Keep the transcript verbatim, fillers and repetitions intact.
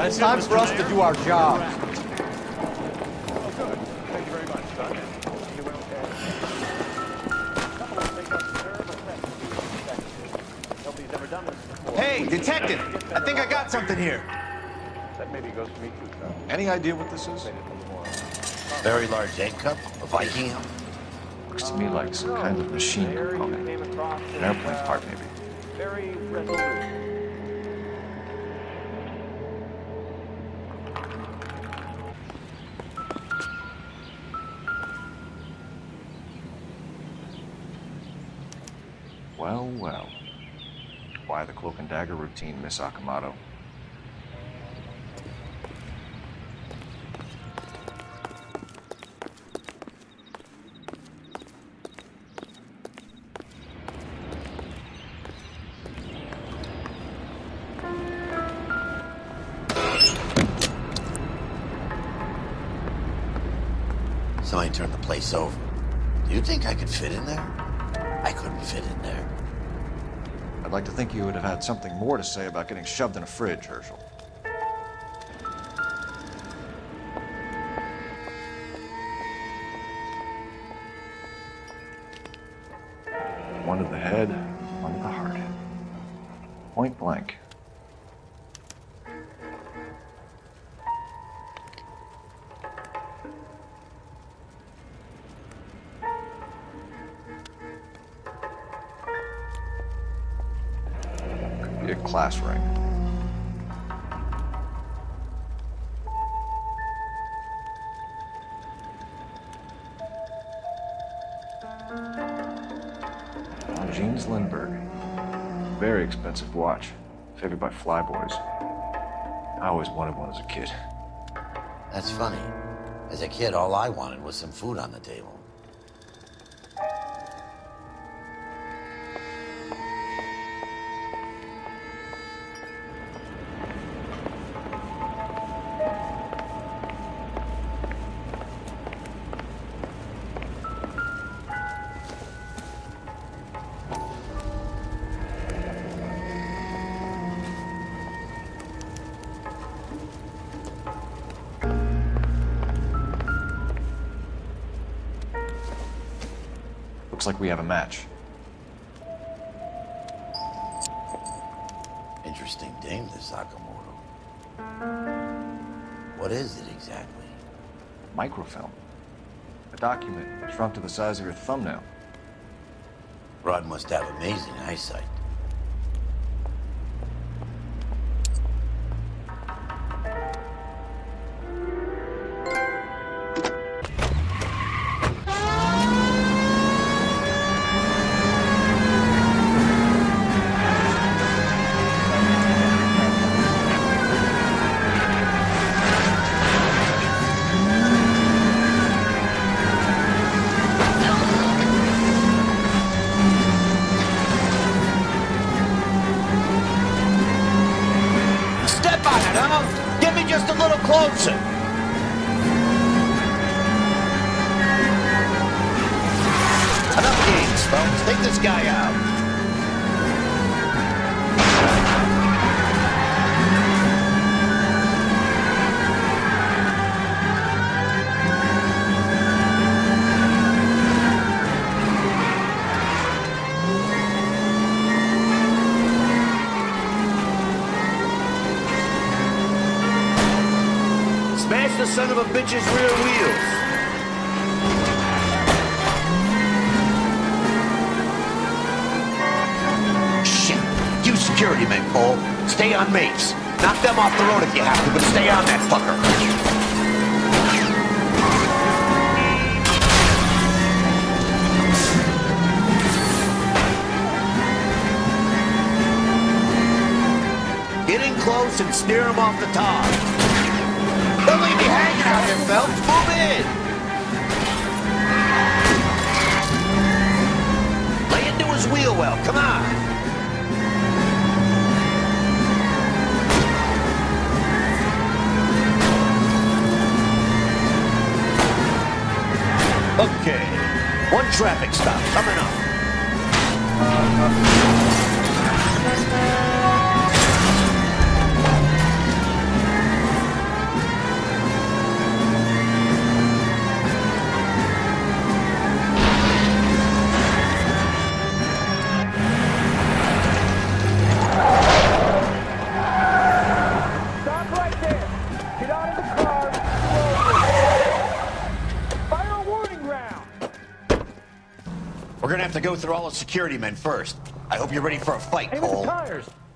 It's time for us to do our job. Oh, good. Thank you very much, son. You will Nobody's ever done this before. Hey, detective! I think I got something here. That maybe goes to me too, son. Any idea what this is? Very large egg cup? A Viking helmet? Looks to me like some kind of machine component. An airplane part, maybe. Very resolute. Well, well. Why the cloak and dagger routine, Miss Akamoto? Somebody turned the place over. Do you think I could fit in there? I couldn't fit in there. I'd like to think you would have had something more to say about getting shoved in a fridge, Herschel. One to the head, one to the heart. Point blank. Be a class ring. Jeans Lindbergh. Very expensive watch. Favored by flyboys. I always wanted one as a kid. That's funny. As a kid, all I wanted was some food on the table. Looks like we have a match. Interesting dame, this Sakamoto. What is it exactly? Microfilm. A document shrunk to the size of your thumbnail. Rod must have amazing eyesight. Get me just a little closer. Enough games, folks. Take this guy out. Smash the son of a bitch's rear wheels. Shit. You security men, Cole. Stay on mates. Knock them off the road if you have to, but stay on that fucker. Get in close and steer him off the top. Don't leave me hanging out here, Phelps. Move in. Lay into his wheel well. Come on. Okay. One traffic stop coming up. We're gonna have to go through all the security men first. I hope you're ready for a fight, Hey, with the Cole. tires!